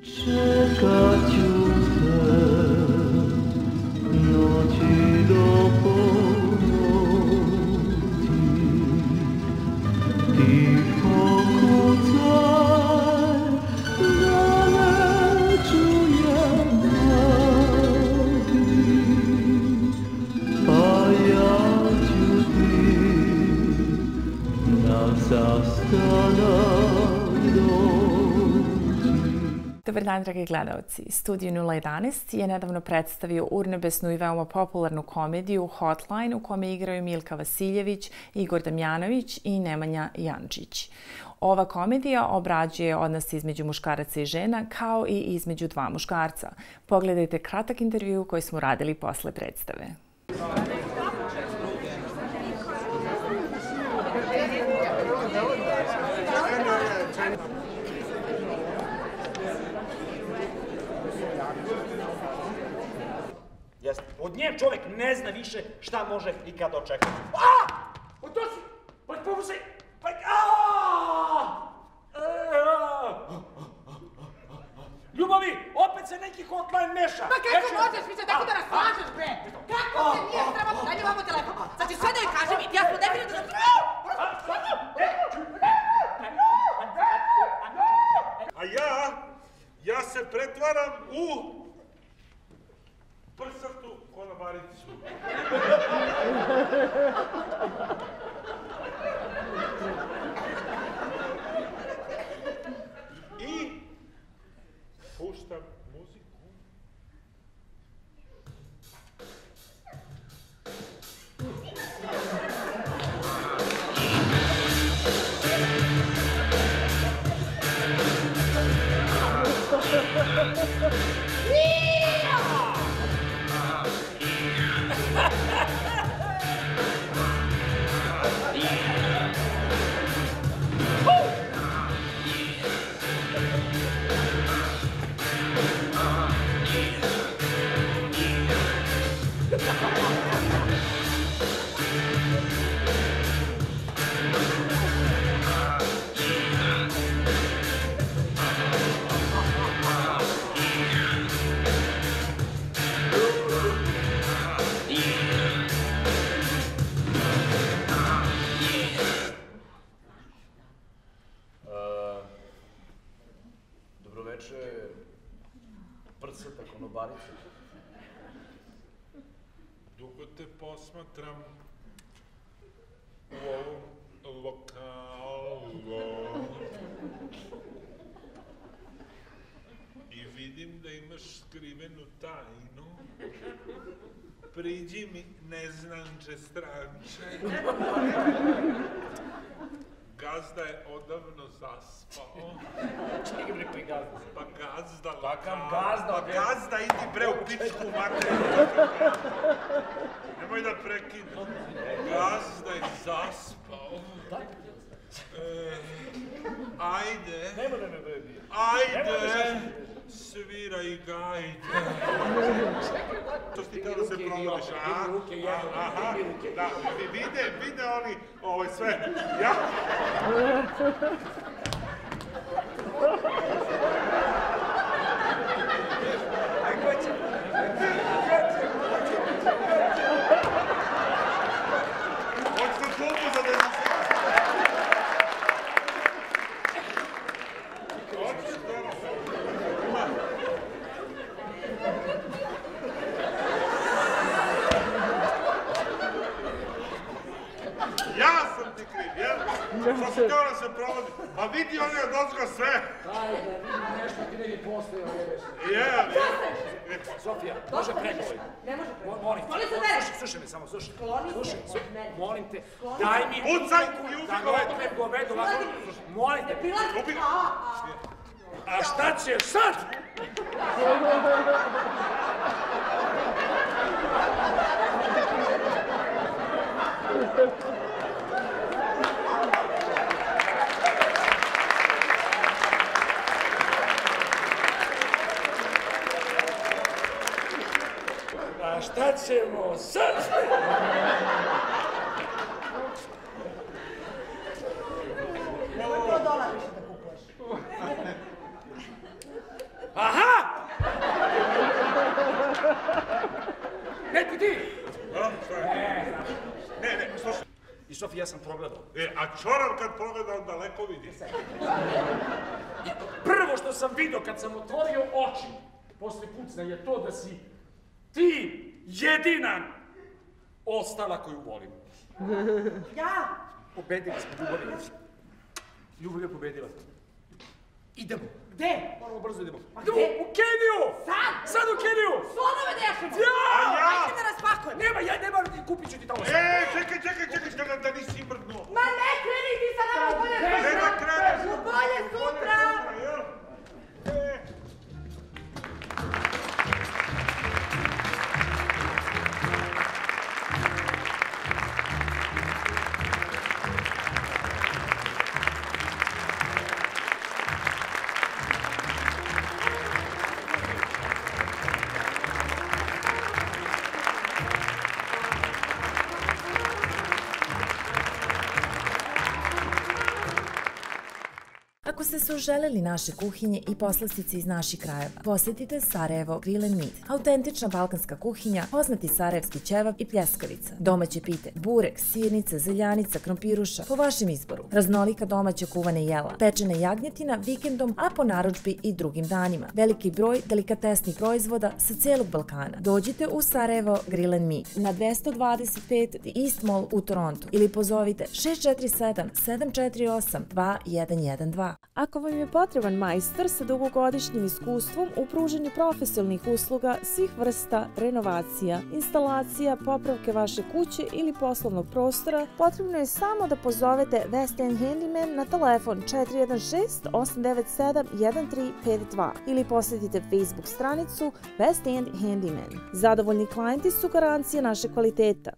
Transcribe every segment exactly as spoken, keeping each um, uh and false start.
Dobar dan, dragi gledalci. Studio nula jedanaest je nedavno predstavio urnebesnu i veoma popularnu komediju Hotline u kome igraju Milka Vasiljević, Igor Damjanović i Nemanja Jančić. Ova komedija obrađuje odnos između muškaraca i žena kao i između dva muškarca. Pogledajte kratak intervju koji smo radili posle predstave. Od nje čovjek ne zna više šta može i kada očekuje. A! O to si! Pa pomozi! Pa... Ljubavi, opet se neki hotline meša! Pa kako možeš mi se tako da raslažeš, bre? Kako te nije sramotno? Daj mi ovamo telefon. Sad ću sve da joj kažem i ja smo definitivno... A ja, ja se pretvaram u... prsatu konobaricu. I puštam muziku. Prsata konobarica. Dugo te posmatram u ovom lokalu i vidim da imaš skrivenu tajnu. Priđi mi, neznanče stranče. Gazda je odavno zaspao. Čekaj bre, koji gazda? Pa gazda, Kakav gazda? Pa gazda, idi bre u pičku materiju. Nemoj da prekidam. Gazda je zaspao. Ajde. Nemo da me bebi. Ajde. Sviraj gajde. To si ti htio da se provodiš, a? Aha, da, vide, vide oni, ovo sve. Ja? Hoćete klubu za da... Ja sam ti kriv, jel? Što si teo da se provodi? Pa vidi oni od ozgo sve. Daj da vidim nešto, ti ne bi postoje ovdje. Jel, jel? Sofija, može pregovori. Ne može pregovori. Molim te, Skloni se od mene. slušaj me samo, slušaj. Skloni se Slušaj, od mene. molim te, Skloni daj se. mi... Pucaj i ubi Da govedu. ne govedu, ovako, molim te. Prilazi. Ubi- A, a. A šta ćeš sad? A šta ćemo sad? Nemoj to dolar više da kupuješ. A Sofija, ja sam progledao. E, a čorav kad pogleda, on daleko vidi. I prvo što sam vidio kad sam otvorio oči, posle pucna, je to da si ti jedina ostala koju volim. Ja? Pobedili smo ljubav. Ljubav je pobedila. Idemo. Gde? Moramo brzo idemo. Pa Idemo gde? u Keniju! Sad? Sad u Keniju! Slonove dešamo! Ja! ja? Ajde da raspakujem! Nema, ja nema, kupit ću ti tamo. E, čekaj, čekaj, čekaj, čekaj, da nisi mrdnuo. Ma ne kreni ti sa nama u bolje Ne da sutra! kreneš. U bolje sutra! jel? E. Ako ste se uželeli naše kuhinje i poslastice iz naših krajeva, posjetite Sarajevo Grill and Meat. Autentična balkanska kuhinja, poznati sarajevski ćevap i pljeskavica, domaće pite, burek, sirnica, zeljanica, krompiruša, po vašem izboru, raznolika domaća kuvana jela, pečena jagnjetina vikendom, a po narudžbi i drugim danima. Veliki broj delikatesnih proizvoda sa cijelog Balkana. Dođite u Sarajevo Grill and Meat na dvesta dvadeset pet East Mall u Torontu ili pozovite šest četiri sedam sedam četiri osam dva jedan jedan dva. Ako vam je potreban majstor sa dugogodišnjim iskustvom u pružanju profesionalnih usluga svih vrsta renovacija, instalacija, popravke vaše kuće ili poslovnog prostora, potrebno je samo da pozovete West End Handyman na telefon četiri jedan šest osam devet sedam jedan tri pet dva ili posjetite Facebook stranicu West End Handyman. Zadovoljni klijenti su garancija našeg kvaliteta.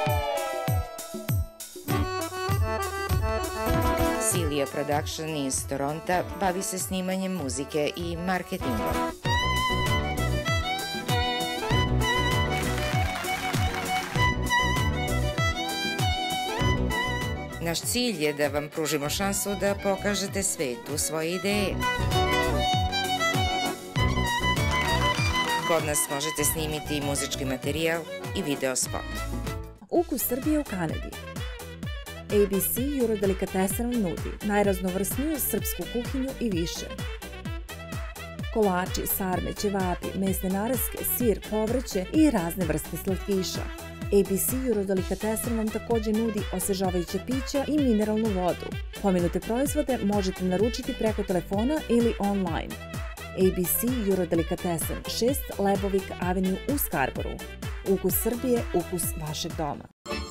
Silija Production iz Toronta bavi se snimanjem muzike i marketingom. Naš cilj je da vam pružimo šansu da pokažete svetu svoje ideje. Kod nas možete snimiti muzički materijal i video spot. Ukus Srbije u Kanadi. A B C Eurodelikatessen vam nudi najraznovrsniju srpsku kuhinju i više. Kolači, sarme, ćevapi, mesne naraske, sir, povrće i razne vrste slatkiša. A B C Eurodelikatessen vam također nudi osvežavajuća pića i mineralnu vodu. Pomenute proizvode možete naručiti preko telefona ili online. A B C Eurodelikatessen, šest Lebovik Avenue u Skarboru. Ukus Srbije, ukus vašeg doma.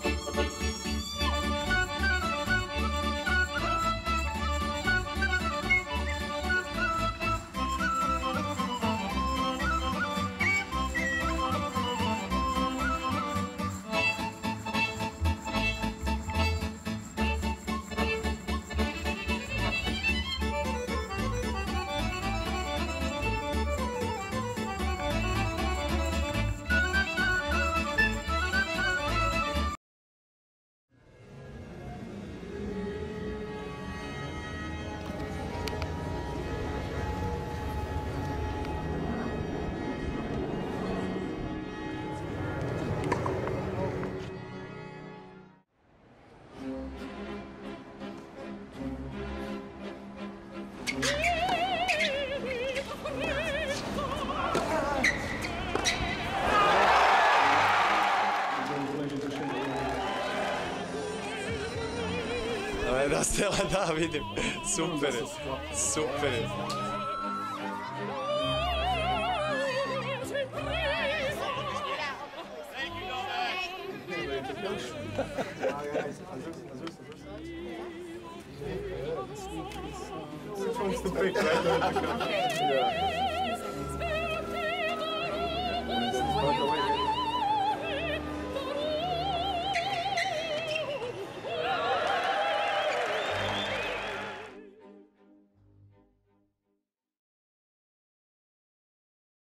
Da, Stela, da, vidim. Super je, super je.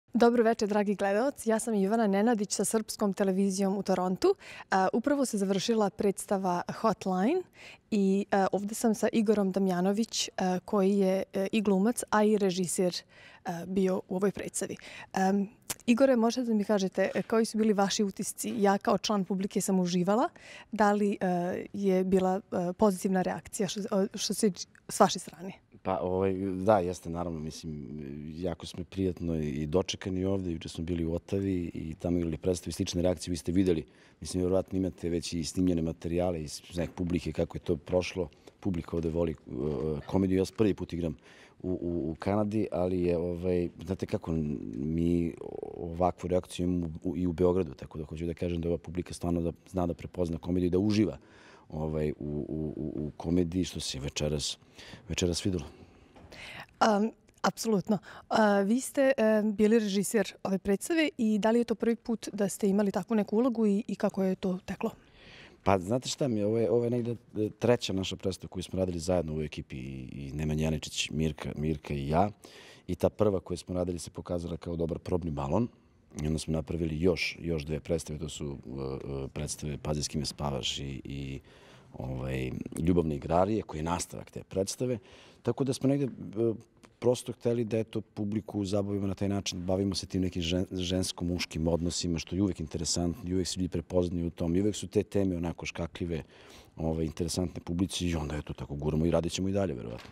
Dobro večer, dragi gledalci. Ja sam Ivana Nenadić sa Srpskom televizijom u Torontu. Upravo se završila predstava Hotline i ovdje sam sa Igorom Damjanović, koji je i glumac, a i režiser bio u ovoj predstavi. Igore, možete da mi kažete koji su bili vaši utisci? Ja kao član publike sam uživala. Da li je bila pozitivna reakcija što se s vaše strane? Pa, ovaj, da, jeste, naravno, mislim, jako smo prijatno i dočekani ovdje. Juče smo bili u Otavi i tamo igrali predstavu i slične reakcije. Vi ste vidjeli, mislim, vjerovatno imate već i snimljene materijale iz neke publike, kako je to prošlo. Publika ovdje voli uh, komediju. Ja prvi put igram u, u, u Kanadi, ali je, ovaj, znate kako, mi ovakvu reakciju imamo i u Beogradu, tako da hoću da kažem da ova publika stvarno da zna da prepozna komediju i da uživa ovaj, u, u, u komediji, što se večeras, večeras vidjelo. Um, apsolutno. Uh, vi ste uh, bili režiser ove predstave i da li je to prvi put da ste imali takvu neku ulogu i, i kako je to teklo? Pa, znate šta mi je, ovo je, ovo je negdje treća naša predstava koju smo radili zajedno u ovoj ekipi, i, i Nemanja Janičić, Mirka, Mirka i ja. I ta prva koju smo radili se pokazala kao dobar probni balon. I onda smo napravili još, još dve predstave, to su uh, predstave Pazi s kime spavaš i, i ovaj, Ljubavne igrarije, koji je nastavak te predstave. Tako da smo negdje uh, prosto hteli da eto, publiku zabavimo na taj način, bavimo se tim nekim žen, žensko-muškim odnosima, što je uvijek interesantno, i uvijek se ljudi prepoznaju u tom, i uvijek su te teme onako škakljive, ovaj, interesantne publici, i onda eto, tako guramo i radit ćemo i dalje, verovatno.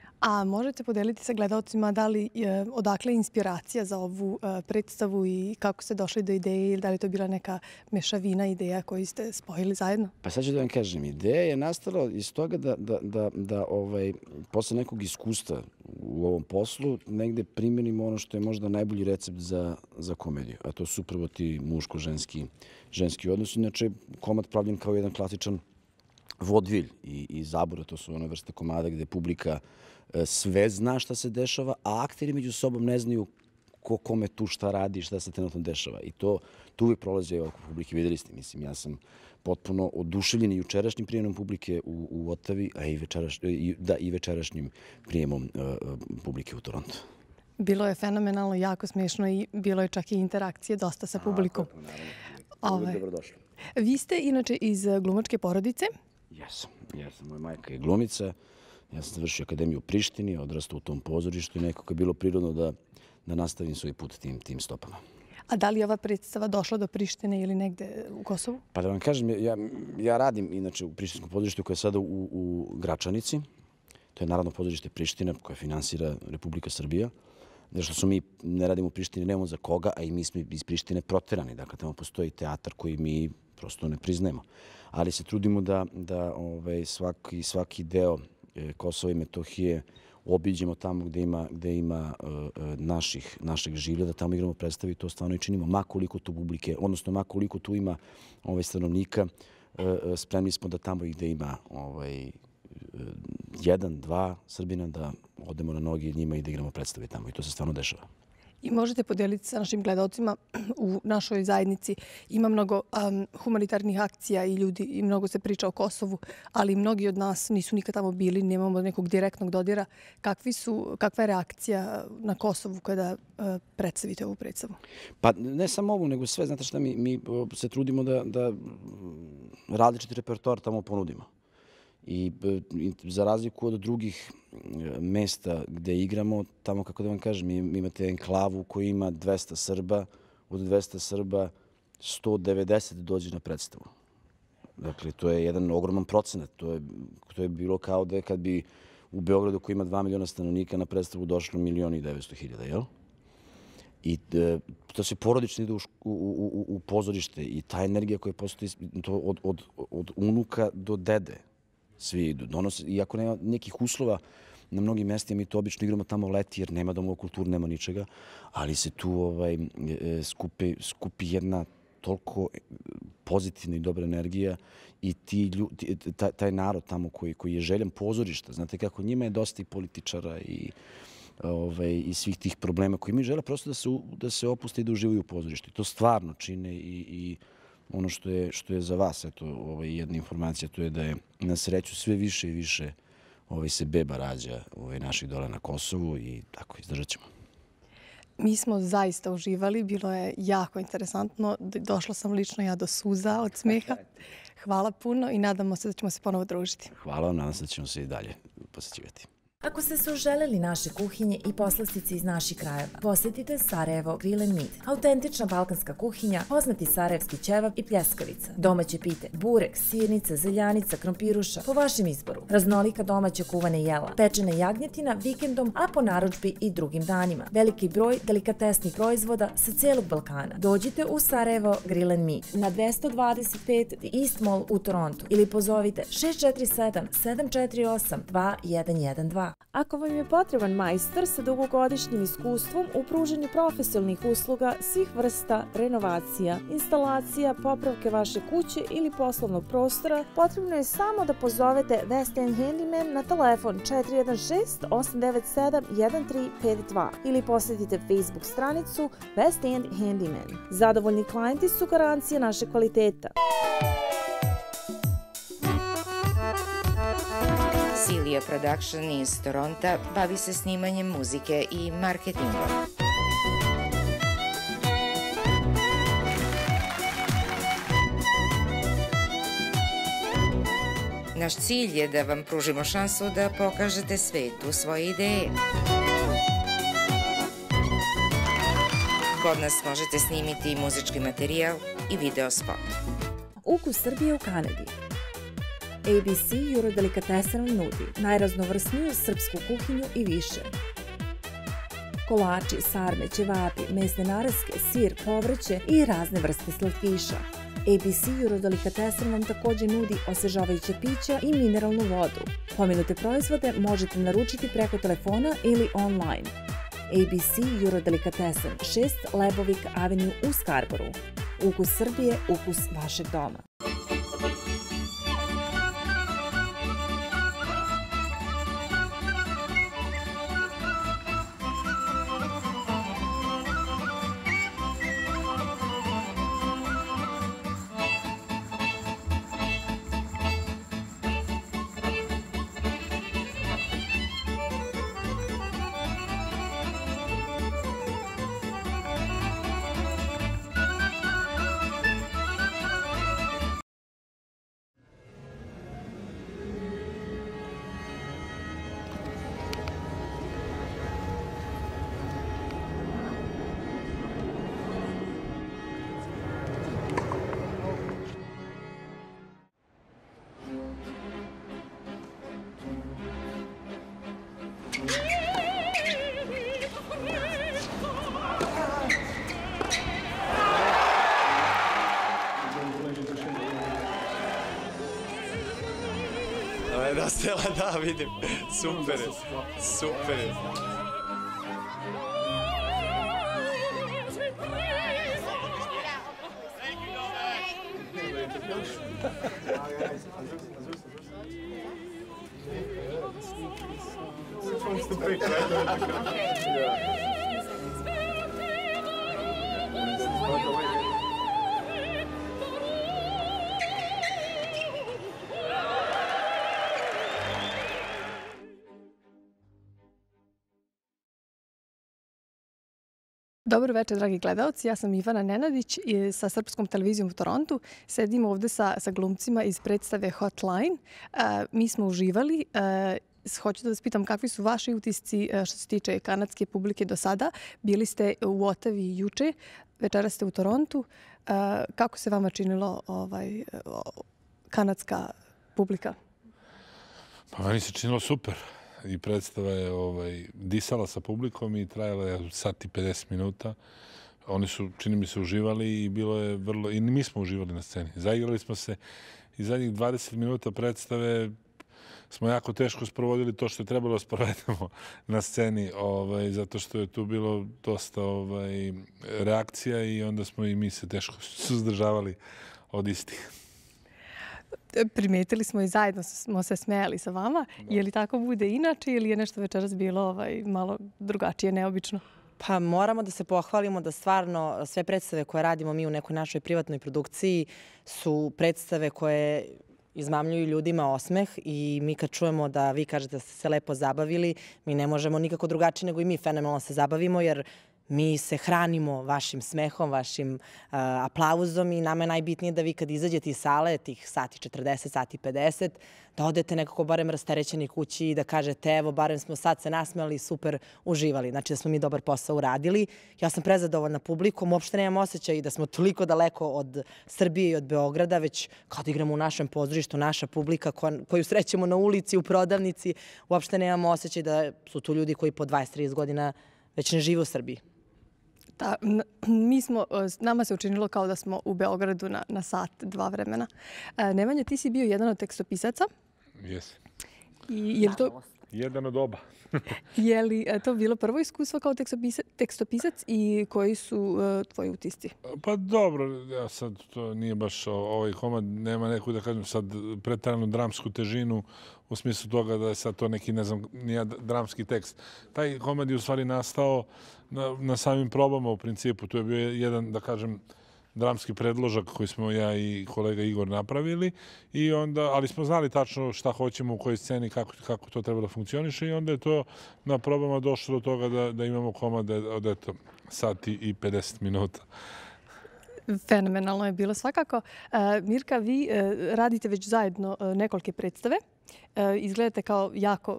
A možete podeliti sa gledalcima da li je, odakle je inspiracija za ovu uh, predstavu i kako ste došli do ideje, ili da li to bila neka mešavina ideja koju ste spojili zajedno? Pa sad ću da vam kažem, ideja je nastala iz toga da, da, da, da ovaj, posle nekog iskustva u ovom poslu negde primjenimo ono što je možda najbolji recept za, za komediju, a to su upravo ti muško-ženski ženski odnosi. Inače, komad pravljen kao jedan klasičan vodvilj i, i zabora, to su one vrste komada gde publika sve zna šta se dešava, a akteri među sobom ne znaju ko kome tu šta radi i šta se trenutno dešava. I to tu uvijek prolazi oko publike. Vidjeli ste, mislim, ja sam potpuno oduševljen i jučerašnjim prijemom publike u, u Otavi, a i, večeraš, i, da, i večerašnjim prijemom uh, publike u Torontu. Bilo je fenomenalno, jako smiješno i bilo je čak i interakcije dosta sa publikom. A, naravno, uvijek dobrodošli. Vi ste inače iz glumačke porodice? Jesam, jesam. Moja majka je glumica. Ja sam završio akademiju u Prištini, odrastao u tom pozorištu i nekako je bilo prirodno da, da nastavim svoj put tim, tim stopama. A da li je ova predstava došla do Prištine ili negde u Kosovu? Pa da vam kažem, ja, ja radim inače u Prištinskom pozorištu koje je sada u, u Gračanici. To je Narodno pozorište Priština koje finansira Republika Srbija. Zašto su mi ne radimo u Prištini, nemamo za koga, a i mi smo iz Prištine proterani. Dakle, tamo postoji teatar koji mi prosto ne priznajemo. Ali se trudimo da, da ovaj, svaki, svaki deo Kosova i Metohije obiđemo tamo gde ima, gde ima uh, naših, našeg življa, da tamo igramo predstavi, to stvarno i činimo. Ma koliko tu publike, odnosno ma koliko tu ima ovaj, stanovnika, uh, spremni smo da tamo i gde ima ovaj, uh, jedan, dva Srbina, da odemo na noge njima i da igramo predstave tamo. I to se stvarno dešava. I možete podijeliti sa našim gledalcima u našoj zajednici. Ima mnogo um, humanitarnih akcija i ljudi i mnogo se priča o Kosovu, ali mnogi od nas nisu nikad tamo bili, nemamo nekog direktnog dodira. Kakvi su, kakva je reakcija na Kosovu kada uh, predstavite ovu predstavu? Pa ne samo ovu, nego sve. Znate šta, mi, mi se trudimo da, da različiti repertoar tamo ponudimo. I za razliku od drugih mesta gde igramo, tamo, kako da vam kažem, imate enklavu koji ima dvesta Srba, od dvesta Srba sto devedeset dođe na predstavu. Dakle, to je jedan ogroman procenat. To je, to je bilo kao da je kad bi u Beogradu koji ima dva miliona stanovnika na predstavu došlo milion i devetsto hiljada, jel? I to se porodično ide u, u, u, u pozorište i ta energija koja postoji to od, od, od unuka do dede. Svi idu, donose, iako nema nekih uslova na mnogim mestima, mi to obično igramo tamo leti jer nema domova kulture, nema ničega, ali se tu ovaj, skupi, skupi jedna toliko pozitivna i dobra energija i ti ljudi, taj, taj narod tamo koji, koji je željan pozorišta, znate kako, njima je dosta i političara i, ovaj, i svih tih problema koji mi žele prosto da se, da se opuste i da uživaju u pozorištu. To stvarno čine i, i ono što je, što je za vas, eto, ovaj, jedna informacija, to je da je na sreću sve više i više ovaj, se beba rađa ovaj, naših dole na Kosovu i tako izdržat ćemo. Mi smo zaista uživali, bilo je jako interesantno. Došla sam lično ja do suza od smeha. Hvala puno i nadamo se da ćemo se ponovo družiti. Hvala vam, nadam se da ćemo se i dalje posjećivati. Ako ste se uželjeli naše kuhinje i poslastice iz naših krajeva, posjetite Sarajevo Grill and Meat. Autentična balkanska kuhinja, poznati sarajevski ćevap i pljeskavica, domaće pite, burek, sirnica, zeljanica, krompiruša, po vašem izboru, raznolika domaća kuvane jela, pečena jagnjetina vikendom, a po narudžbi i drugim danima. Veliki broj delikatesnih proizvoda sa cijelog Balkana. Dođite u Sarajevo Grill and Meat na dvesta dvadeset pet East Mall u Torontu ili pozovite šest četiri sedam sedam četiri osam dva jedan jedan dva. Ako vam je potreban majstor sa dugogodišnjim iskustvom u pruženju profesionalnih usluga svih vrsta renovacija, instalacija, popravke vaše kuće ili poslovnog prostora, potrebno je samo da pozovete West End Handyman na telefon četiri jedan šest osam devet sedam jedan tri pet dva ili posjetite Facebook stranicu West End Handyman. Zadovoljni klijenti su garancija naše kvaliteta. Silija Production iz Toronta bavi se snimanjem muzike i marketingom. Naš cilj je da vam pružimo šansu da pokažete svetu svoje ideje. Kod nas možete snimiti muzički materijal i video spot. Ukus Srbije u Kanadi. A B C Eurodelikatessen vam nudi najraznovrsniju srpsku kuhinju i više. Kolači, sarme, ćevapi, mesne naraske, sir, povrće i razne vrste slatkiša. A B C Eurodelikatessen vam također nudi osvežavajuća pića i mineralnu vodu. Pomenute proizvode možete naručiti preko telefona ili online. A B C Eurodelikatessen, šest Lebovik Avenue u Scarborougu. Ukus Srbije, ukus vašeg doma. Da, Stela, da, vidim. Super je, super je. Dobro večer, dragi gledalci. Ja sam Ivana Nenadić i sa Srpskom televizijom u Torontu. Sedim ovde sa, sa glumcima iz predstave Hotline. Uh, mi smo uživali. Uh, hoću da vas pitam kakvi su vaši utisci uh, što se tiče kanadske publike do sada. Bili ste u Otavi juče, večera ste u Torontu. Uh, kako se vama činilo ovaj, uh, kanadska publika? Pa meni se činilo super. I predstava je ovaj, disala sa publikom i trajala je sat i pedeset minuta. Oni su, čini mi se, uživali i bilo je vrlo... I mi smo uživali na sceni. Zaigrali smo se i zadnjih dvadeset minuta predstave smo jako teško sprovodili to što je trebalo da sprovedemo na sceni, ovaj, zato što je tu bilo dosta ovaj, reakcija i onda smo i mi se teško suzdržavali od istih. Primetili smo i zajedno smo se smejali sa vama. Da. Je li tako bude inače ili je nešto večeras bilo ovaj, malo drugačije, neobično? Pa moramo da se pohvalimo da stvarno sve predstave koje radimo mi u nekoj našoj privatnoj produkciji su predstave koje izmamljuju ljudima osmeh i mi kad čujemo da vi kažete da ste se lepo zabavili, mi ne možemo nikako drugačije nego i mi fenomenalno se zabavimo jer Mi se hranimo vašim smehom, vašim uh, aplauzom i nama je najbitnije da vi kad izađete iz sale, tih sati četrdeset, sati pedeset, da odete nekako barem rasterećeni kući i da kažete evo, barem smo sad se nasmijali, super uživali. Znači da smo mi dobar posao uradili. Ja sam prezadovoljna publikom, uopšte nemam osjećaj da smo toliko daleko od Srbije i od Beograda, već kad igramo u našem pozorištu, naša publika koju srećemo na ulici, u prodavnici, uopšte nemamo osjećaj da su tu ljudi koji po dvadeset trideset godina već ne žive u Srbiji. Da, mi smo, nama se učinilo kao da smo u Beogradu na, na sat, dva vremena. E, Nemanja, ti si bio jedan od tekstopisaca. Jesi. I je li to... Jedan od oba. Je li to bilo prvo iskustvo kao tekstopisac, tekstopisac i koji su uh, tvoji utisci? Pa dobro, ja sad to nije baš ovaj komad, nema neku da kažem sad pretaranu dramsku težinu u smislu toga da je sad to neki, ne znam, nije dramski tekst. Taj komad je u stvari nastao na, na samim probama u principu. To je bio jedan, da kažem, dramski predložak koji smo ja i kolega Igor napravili, i onda, ali smo znali tačno šta hoćemo, u kojoj sceni, kako, kako to treba da funkcioniše, i onda je to na probama došlo do toga da, da imamo komade od eto, sati i pedeset minuta. Fenomenalno je bilo svakako. Uh, Mirka, vi uh, radite već zajedno uh, nekolike predstave. Uh, izgledate kao jako,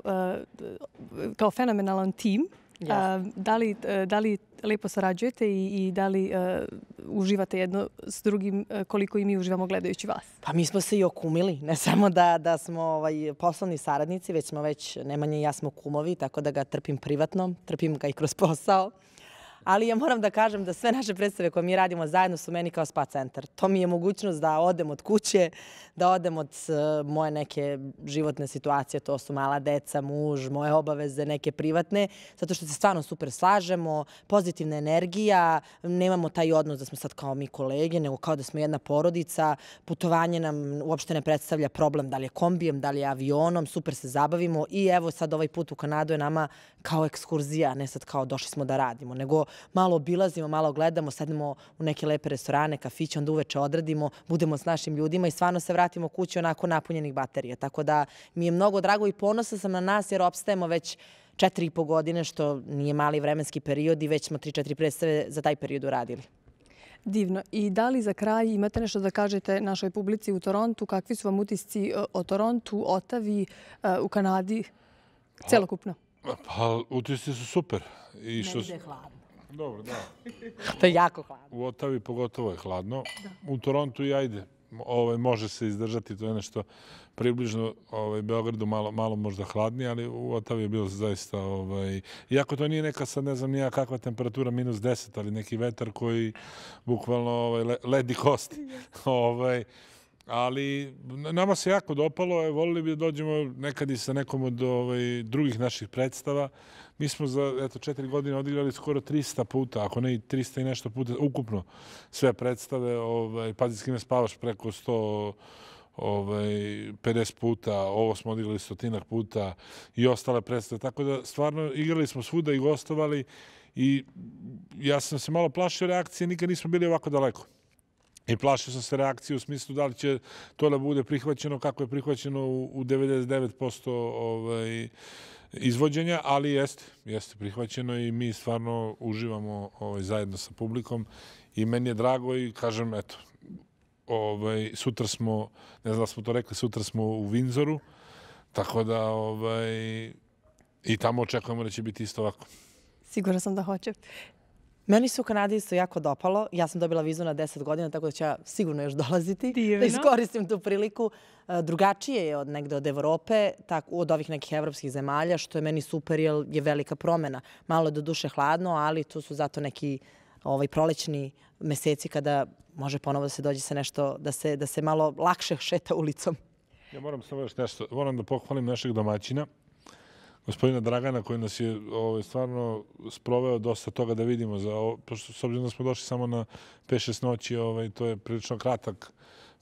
uh, kao fenomenalan tim. Yes. Uh, da, li, uh, da li lepo sarađujete i, i da li uh, uživate jedno s drugim uh, koliko i mi uživamo gledajući vas? Pa mi smo se i okumili. Ne samo da, da smo ovaj, poslovni saradnici, već smo već, Nemanja i ja smo kumovi, tako da ga trpim privatno, trpim ga i kroz posao. Ali ja moram da kažem da sve naše predstave koje mi radimo zajedno su meni kao spa centar. To mi je mogućnost da odem od kuće, da odem od uh, moje neke životne situacije, to su mala deca, muž, moje obaveze, neke privatne, zato što se stvarno super slažemo, pozitivna energija, nemamo taj odnos da smo sad kao mi kolege, nego kao da smo jedna porodica, putovanje nam uopšte ne predstavlja problem, da li je kombijem, da li je avionom, super se zabavimo i evo sad ovaj put u Kanadu je nama kao ekskurzija, ne sad kao došli smo da radimo, nego malo obilazimo, malo gledamo, sednemo u neke lepe restorane, kafiće, onda uveče odradimo, budemo s našim ljudima i stvarno se vratimo kući onako napunjenih baterija. Tako da mi je mnogo drago i ponosna sam na nas jer opstajemo već četiri i po godine, što nije mali vremenski period i već smo tri, četiri predstave za taj period uradili. Divno. I da li za kraj imate nešto da kažete našoj publici u Torontu? Kakvi su vam utisci o Torontu, Otavi, u Kanadi, celokupno? Pa, utisci su super. I što... Negde je hladno. Dobro, da. To je jako hladno. U Otavi pogotovo je hladno. Da. U Torontu i ajde. Ovaj, može se izdržati, to je nešto približno ovaj, Beogradu, malo, malo možda hladnije, ali u Otavi je bilo zaista... Ovaj, iako to nije neka sad, ne znam nija kakva temperatura, minus deset, ali neki vetar koji bukvalno ovaj, ledi kosti. ovaj, ali nama se jako dopalo, volili bi da dođemo nekad i sa nekom od ovaj, drugih naših predstava. Mi smo za eto, četiri godine odigrali skoro trista puta, ako ne i trista i nešto puta, ukupno sve predstave. Ovaj, Pazi s kime spavaš preko sto pedeset puta, ovo smo odigrali stotinak puta i ostale predstave. Tako da stvarno igrali smo svuda i gostovali i ja sam se malo plašio reakcije, nikad nismo bili ovako daleko. I plašio sam se reakcije u smislu da li će to da bude prihvaćeno kako je prihvaćeno u devedeset devet posto ovaj, izvođenja, ali jeste, jeste prihvaćeno i mi stvarno uživamo ovaj, zajedno sa publikom i meni je drago i kažem, eto, ovaj, sutra smo, ne znam da smo to rekli, sutra smo u Windsoru, tako da ovaj, i tamo očekujemo da će biti isto ovako. Sigurno sam da hoće. Meni se u Kanadi isto jako dopalo. Ja sam dobila vizu na deset godina, tako da ću ja sigurno još dolaziti. Divno. Da iskoristim tu priliku. Drugačije je od negde od Evrope, tak, od ovih nekih evropskih zemalja, što je meni super jer je velika promena. Malo je do duše hladno, ali tu su zato neki ovaj, prolećni meseci kada može ponovo da se dođe sa nešto, da se, da se malo lakše šeta ulicom. Ja moram samo još nešto, moram da pohvalim našeg domaćina, gospodina Dragana, koji nas je ovaj, stvarno sproveo dosta toga da vidimo. Za, pošto, s obzirom da smo došli samo na pet šest noći, ovaj, to je prilično kratak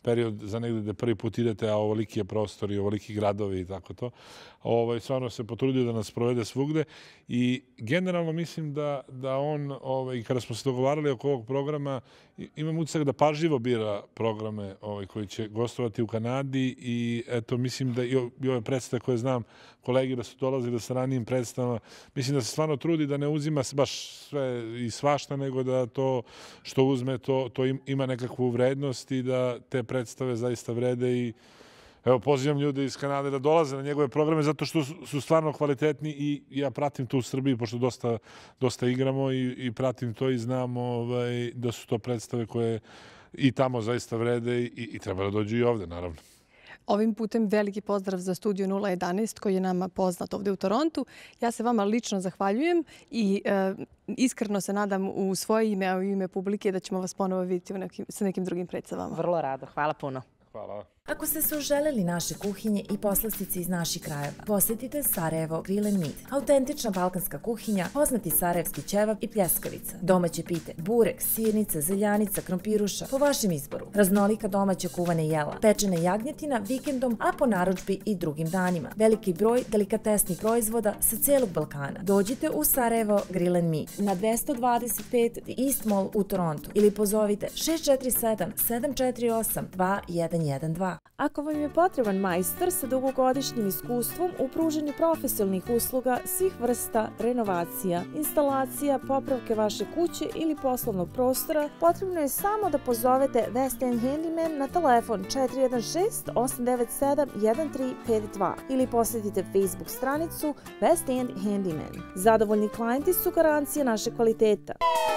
period za negde gde prvi put idete, a ovoliki je prostor i ovoliki gradovi i tako to. Ovaj, stvarno se potrudio da nas provede svugde i generalno mislim da, da on, ovaj, kada smo se dogovarali oko ovog programa, imam utisak da pažljivo bira programe ovaj, koji će gostovati u Kanadi i eto, mislim da i, i ove predstave koje znam, kolegi da su dolazili sa ranijim predstavama, mislim da se stvarno trudi da ne uzima baš sve i svašta, nego da to što uzme, to, to ima nekakvu vrednost i da te predstave zaista vrede i evo, pozivam ljude iz Kanade da dolaze na njegove programe zato što su stvarno kvalitetni i ja pratim to u Srbiji, pošto dosta, dosta igramo i, i pratim to i znam ovaj, da su to predstave koje i tamo zaista vrede i, i treba da dođu i ovde, naravno. Ovim putem veliki pozdrav za Studio nula jedanaest koji je nama poznat ovde u Torontu. Ja se vama lično zahvaljujem i e, iskreno se nadam u svoje ime, a u ime publike da ćemo vas ponovo vidjeti u nekim, sa nekim drugim predstavama. Vrlo rado. Hvala puno. Hvala. Ako ste se uželjeli naše kuhinje i poslastice iz naših krajeva, posjetite Sarajevo Grill and Meat. Autentična balkanska kuhinja, poznati sarajevski ćevap i pljeskavica, domaće pite, burek, sirnica, zeljanica, krompiruša, po vašem izboru, raznolika domaća kuvana jela, pečena jagnjetina vikendom, a po narudžbi i drugim danima. Veliki broj delikatesnih proizvoda sa cijelog Balkana. Dođite u Sarajevo Grill and Meat na dvesta dvadeset pet East Mall u Torontu ili pozovite šest četiri sedam sedam četiri osam dva jedan jedan dva. Ako vam je potreban majstor sa dugogodišnjim iskustvom u pruženju profesionalnih usluga svih vrsta renovacija, instalacija, popravke vaše kuće ili poslovnog prostora, potrebno je samo da pozovete West End Handyman na telefon četiri jedan šest osam devet sedam jedan tri pet dva ili posjetite Facebook stranicu West End Handyman. Zadovoljni klijenti su garancija našeg kvaliteta.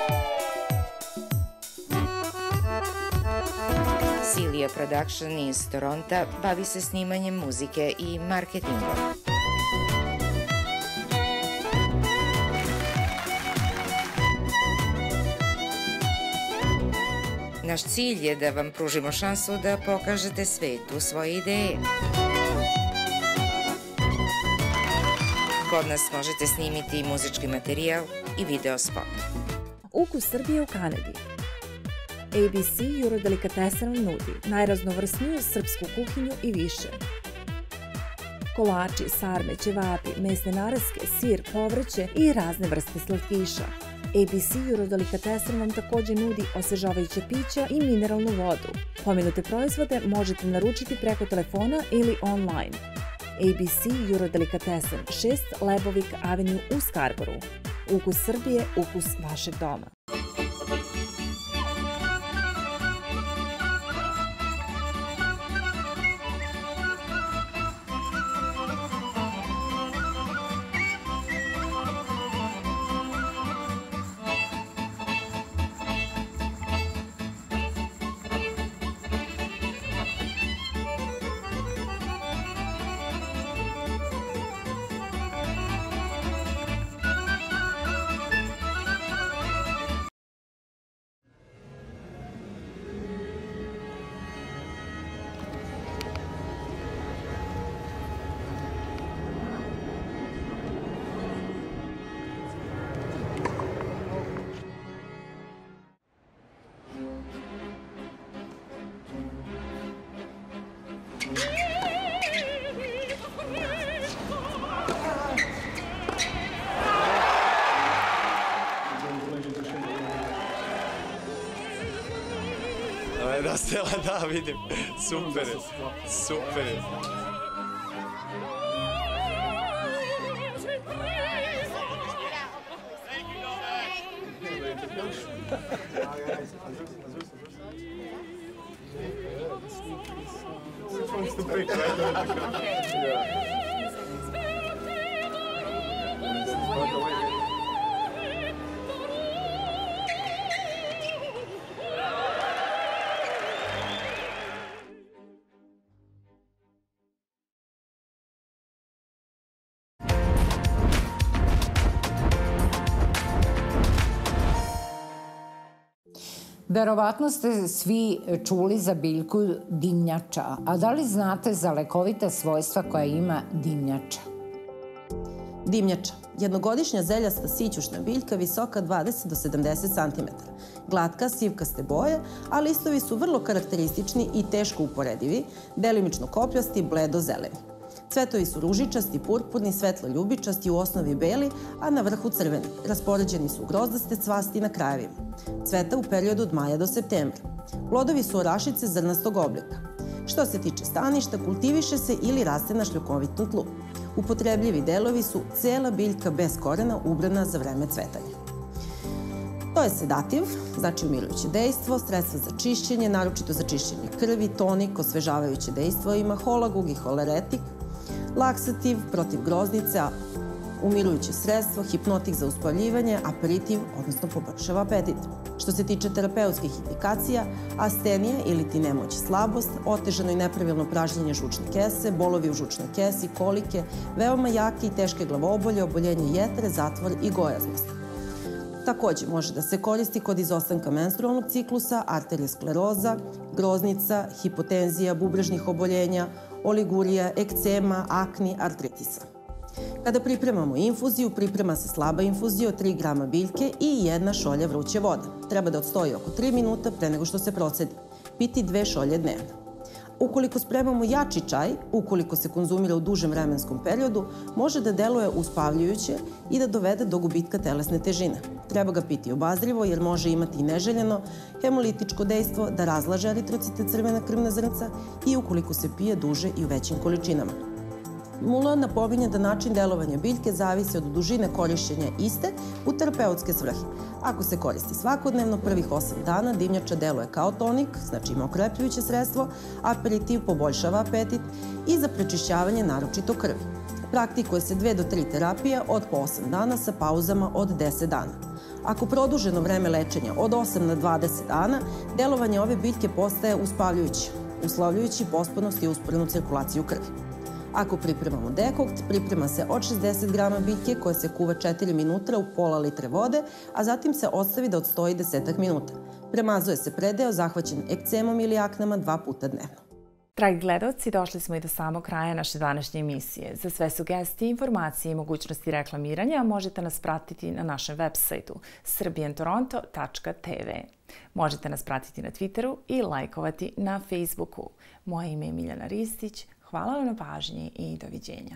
Silija Production iz Toronta bavi se snimanjem muzike i marketingom. Naš cilj je da vam pružimo šansu da pokažete svetu svoje ideje. Kod nas možete snimiti muzički materijal i video spot. Ukus Srbije u Kanadi. A B C Eurodelikatessen vam nudi najraznovrsniju srpsku kuhinju i više. Kolači, sarme, ćevapi, mesne naraske, sir, povrće i razne vrste slatkiša. A B C Eurodelikatessen vam također nudi osvežavajuća pića i mineralnu vodu. Pomenute proizvode možete naručiti preko telefona ili online. A B C Eurodelikatessen, šest Lebovik Avenue u Scarborougu. Ukus Srbije, ukus vašeg doma. Da, Stela, da, vidim. Super je, super je. Verovatno ste svi čuli za biljku dimnjača, a da li znate za lekovita svojstva koja ima dimnjača? Dimnjača. Jednogodišnja zeljasta sićušna biljka visoka dvadeset do sedamdeset centimetara. Glatka, sivkaste boje, a listovi su vrlo karakteristični i teško uporedivi, delimično kopljasti, bledo-zeleni. Cvetovi su ružičasti, purpurni, svetlo-ljubičasti, u osnovi beli, a na vrhu crveni. Raspoređeni su u grozdaste cvasti na krajevima. Cveta u periodu od maja do septembra. Plodovi su orašice zrnastog oblika. Što se tiče staništa, kultiviše se ili raste na šljokovitom tlu. Upotrebljivi delovi su cela biljka bez korena ubrana za vreme cvetanja. To je sedativ, znači umirujuće dejstvo, sredstvo za čišćenje, naročito za čišćenje krvi, tonik, osvežavajuće dejstvo ima holagug i holeretik, laksativ protiv groznice, umirujuće sredstvo, hipnotik za uspavljivanje, aperitiv, odnosno poboljšava apetit. Što se tiče terapeutskih indikacija, astenija ili ti nemoć i slabost, otežano i nepravilno pražnjenje žučne kese, bolovi u žučnoj kesi, kolike, veoma jake i teške glavobolje, oboljenje jetre, zatvor i gojaznost. Takođe može da se koristi kod izostanka menstrualnog ciklusa, arterioskleroza, groznica, hipotenzija, bubrežnih oboljenja, oligurija, ekcema, akni, artritisa. Kada pripremamo infuziju, priprema se slaba infuzija od tri grama biljke i jedna šolja vruće vode. Treba da odstoji oko tri minuta pre nego što se procedi. Piti dve šolje dnevno. Ukoliko spremamo jači čaj, ukoliko se konzumira u dužem vremenskom periodu, može da deluje uspavljujuće i da dovede do gubitka telesne težine. Treba ga piti obazrivo jer može imati i neželjeno hemolitičko dejstvo, da razlaže eritrocite, crvena krvna zrnca i ukoliko se pije duže i u većim količinama. Mulo napominje da način delovanja biljke zavisi od dužine korišćenja iste u terapeutske svrhe. Ako se koristi svakodnevno, prvih osam dana dimnjača deluje kao tonik, znači ima okrepljujuće sredstvo, aperitiv poboljšava apetit i za prečišćavanje naročito krvi. Praktikuje se dve do tri terapije od po osam dana sa pauzama od deset dana. Ako produženo vreme lečenja od osam na dvadeset dana, delovanje ove biljke postaje uspavljujuće, uslovljujući pospanost i usporenu cirkulaciju krvi. Ako pripremamo dekokt, priprema se od šezdeset grama biljke koje se kuva četiri minuta u pola litre vode, a zatim se ostavi da odstoji desetak minuta. Premazuje se predeo zahvaćen ekcemom ili aknama dva puta dnevno. Dragi gledalci, došli smo i do samog kraja naše današnje emisije. Za sve sugestije, informacije i mogućnosti reklamiranja možete nas pratiti na našem web sajtu srbijan toronto tačka t v. Možete nas pratiti na Twitteru i lajkovati na Facebooku. Moje ime je Miljana Ristić. Hvala vam na pažnji i doviđenja.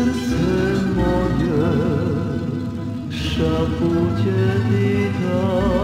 Srce moje šapuće ti